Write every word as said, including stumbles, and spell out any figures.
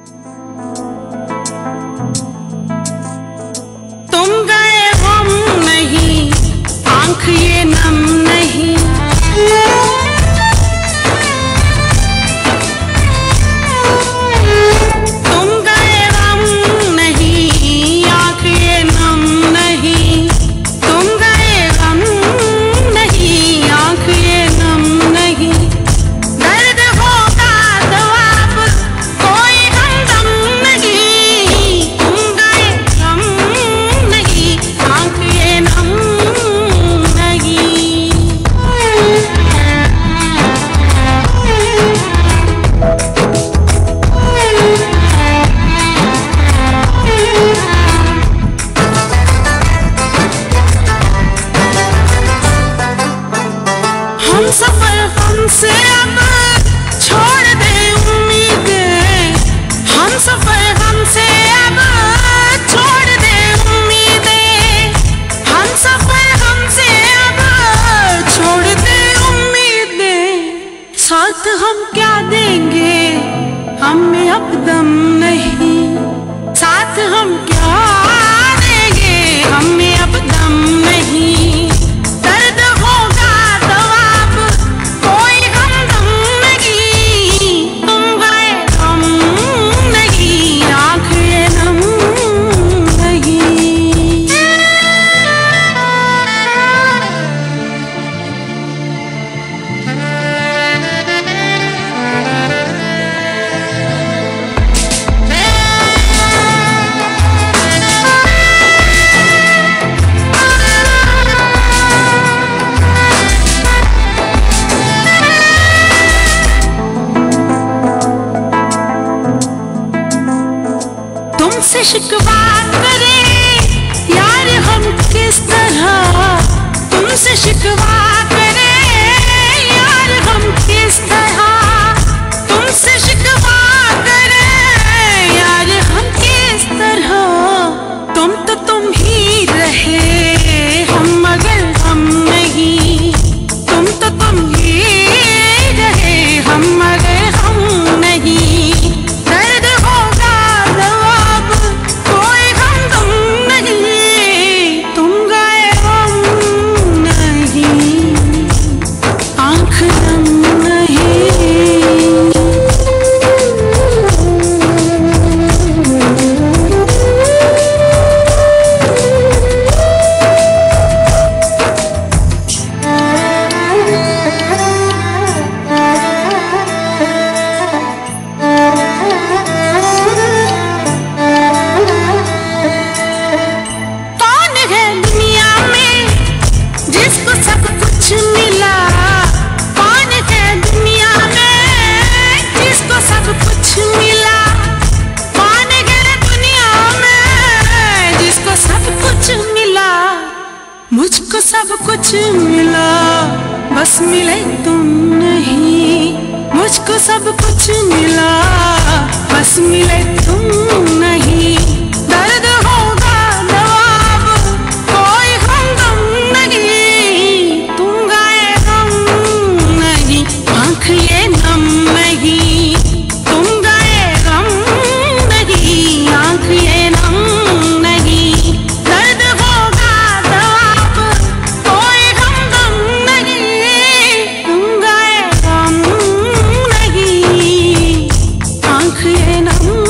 तुम गए हम नहीं, आंख ये नम नहीं। तुम गए हम नहीं, आंख ये नम नहीं। तुम गए हम नहीं, आंख ये नम नहीं। दर्द होगा जवाब कोई हमदम नहीं। तुम गए हम नहीं, आंख ये नम नहीं। हम सफर हमसे अब छोड़ दे उम्मीदें। हम सफर हमसे अब छोड़ दे उम्मीदें। हम सफर हमसे अब छोड़ दे उम्मीदें। साथ हम क्या देंगे, हमें अब दम नहीं। साथ हम क्या देंगे, हमें अब दम नहीं। दर्द होगा जवाब कोई हमदम नहीं। तुम गए हम नहीं, आंख ये नम नहीं। तुमसे शिकवा करें यार हम किस तरह। तुमसे शिकवा करें यार हम किस तरह। तुमसे शिकवा करें यार हम किस तरह। तुम तो तुम ही रहे हम मगर हम नहीं। तुम तो तुम ही रहे हम मगर हम नहीं। दर्द होगा जवाब कोई हमदम नहीं। तुम गए हम नहीं, आंख नम नहीं। कौन है दुनिया में जिसको सब कुछ मिला। कौन है दुनिया में जिसको सब कुछ मिला। कौन है दुनिया में जिसको सब कुछ मिला। मुझको सब कुछ मिला, बस मिले तुम नहीं। मुझको सब कुछ मिला, बस मिले तुम नहीं। दर्द होगा जवाब कोई हमदम नहीं। तुम गए हम नहीं, आंख ये नम नहीं। तुम गए हम नहीं, आंख ये नम नहीं। दर्द होगा जवाब कोई हमदम नहीं। तुम गए हम नहीं, आंख ये नम